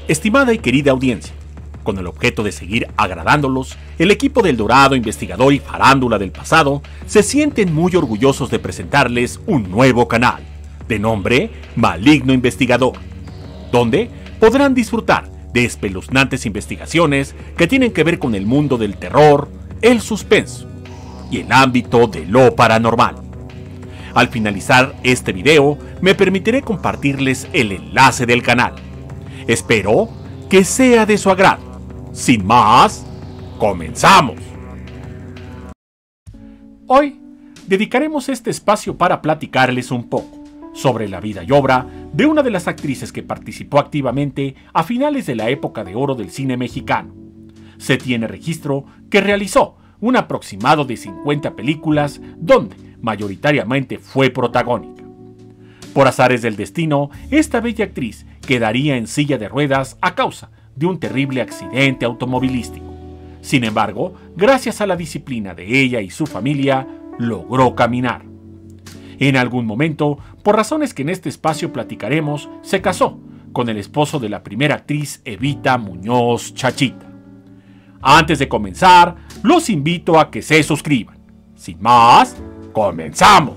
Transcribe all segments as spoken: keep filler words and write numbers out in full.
Estimada y querida audiencia, con el objeto de seguir agradándolos, el equipo del Dorado Investigador y Farándula del pasado se sienten muy orgullosos de presentarles un nuevo canal, de nombre Maligno Investigador, donde podrán disfrutar de espeluznantes investigaciones que tienen que ver con el mundo del terror, el suspenso y el ámbito de lo paranormal. Al finalizar este video, me permitiré compartirles el enlace del canal. Espero que sea de su agrado. Sin más, comenzamos. Hoy dedicaremos este espacio para platicarles un poco sobre la vida y obra de una de las actrices que participó activamente a finales de la época de oro del cine mexicano. Se tiene registro que realizó un aproximado de cincuenta películas donde mayoritariamente fue protagónica. Por azares del destino, esta bella actriz quedaría en silla de ruedas a causa de un terrible accidente automovilístico. Sin embargo, gracias a la disciplina de ella y su familia, logró caminar. En algún momento, por razones que en este espacio platicaremos, se casó con el esposo de la primera actriz Evita Muñoz Chachita. Antes de comenzar, los invito a que se suscriban. Sin más, ¡comenzamos!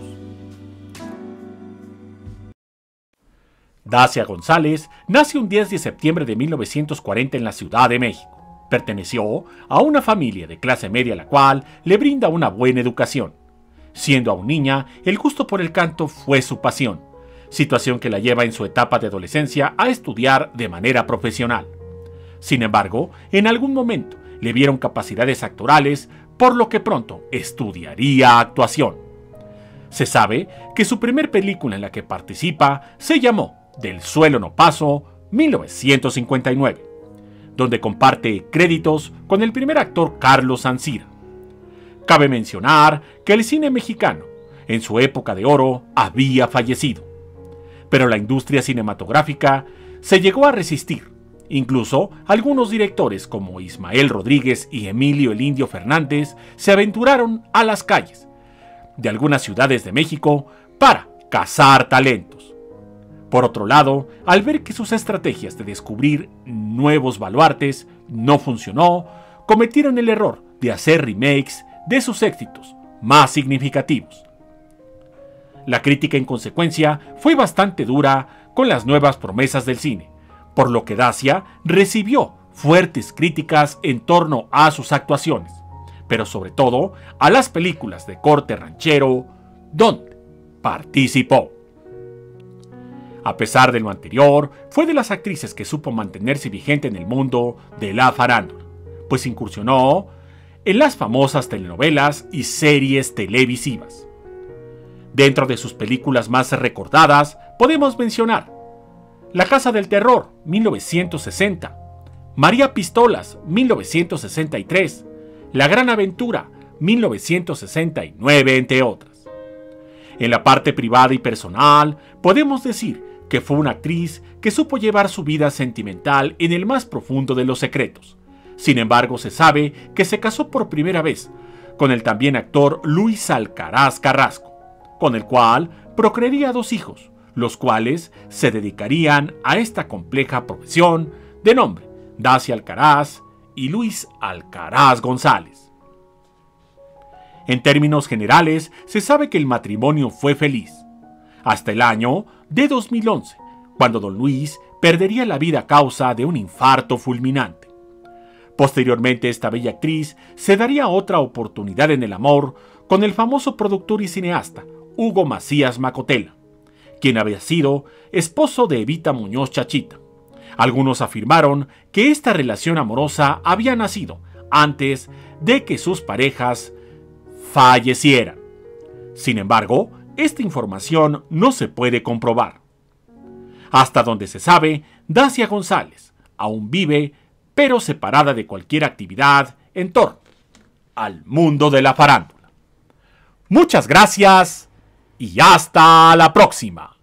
Dacia González nace un diez de septiembre de mil novecientos cuarenta en la Ciudad de México. Perteneció a una familia de clase media a la cual le brinda una buena educación. Siendo aún niña, el gusto por el canto fue su pasión, situación que la lleva en su etapa de adolescencia a estudiar de manera profesional. Sin embargo, en algún momento le vieron capacidades actorales, por lo que pronto estudiaría actuación. Se sabe que su primer película en la que participa se llamó Del suelo no paso, mil novecientos cincuenta y nueve, donde comparte créditos con el primer actor Carlos Ancira. Cabe mencionar que el cine mexicano, en su época de oro, había fallecido, pero la industria cinematográfica se llegó a resistir. Incluso algunos directores como Ismael Rodríguez y Emilio el Indio Fernández se aventuraron a las calles de algunas ciudades de México para cazar talentos. Por otro lado, al ver que sus estrategias de descubrir nuevos baluartes no funcionó, cometieron el error de hacer remakes de sus éxitos más significativos. La crítica en consecuencia fue bastante dura con las nuevas promesas del cine, por lo que Dacia recibió fuertes críticas en torno a sus actuaciones, pero sobre todo a las películas de corte ranchero donde participó. A pesar de lo anterior, fue de las actrices que supo mantenerse vigente en el mundo de la farándula, pues incursionó en las famosas telenovelas y series televisivas. Dentro de sus películas más recordadas podemos mencionar La Casa del Terror, mil novecientos sesenta, María Pistolas, mil novecientos sesenta y tres, La Gran Aventura, mil novecientos sesenta y nueve, entre otras. En la parte privada y personal, podemos decir que fue una actriz que supo llevar su vida sentimental en el más profundo de los secretos. Sin embargo, se sabe que se casó por primera vez con el también actor Luis Alcaraz Carrasco, con el cual procrearía dos hijos, los cuales se dedicarían a esta compleja profesión de nombre Dacia Alcaraz y Luis Alcaraz González. En términos generales, se sabe que el matrimonio fue feliz, hasta el año de dos mil once, cuando don Luis perdería la vida a causa de un infarto fulminante. Posteriormente, esta bella actriz se daría otra oportunidad en el amor con el famoso productor y cineasta Hugo Macías Macotela, quien había sido esposo de Evita Muñoz Chachita. Algunos afirmaron que esta relación amorosa había nacido antes de que sus parejas fallecieran. Sin embargo, esta información no se puede comprobar. Hasta donde se sabe, Dacia González aún vive, pero separada de cualquier actividad en torno al mundo de la farándula. Muchas gracias y hasta la próxima.